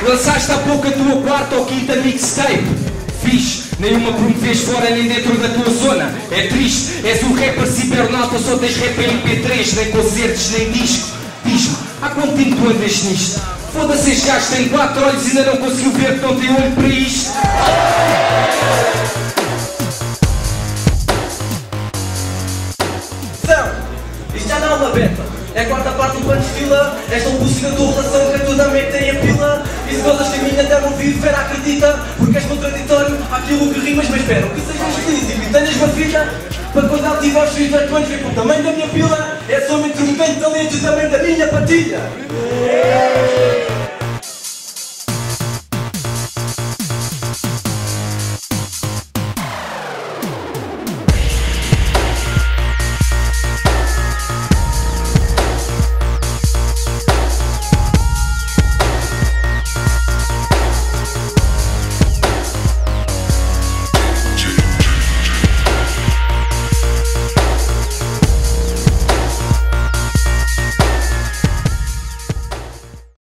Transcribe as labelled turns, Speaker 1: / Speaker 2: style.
Speaker 1: Lançaste há pouco a tua quarta ou quinta mixtape. Fixe, nenhuma promovês fora nem dentro da tua zona. É triste, és um rapper cibernauta, só tens rap em MP3, nem concertos, nem disco. Diz-me, há quanto tempo tu andas nisto? Foda-se, este gajo tem 4 olhos e ainda não conseguiu ver que não tem olho para isto.
Speaker 2: Isto já não é uma beta, é a quarta parte do plano de fila. És tão lúcido da tua relação que a tua dama é que tem a pila. E se gostas de mim até não vivo, Vera acredita. Porque és contraditório àquilo que rimas. Mas espera, que sejas feliz e que tenhas uma filha, para quando ela tiver aos 18 anos ver com o tamanho da minha pila. É só um intermitente talento e também da minha patilha.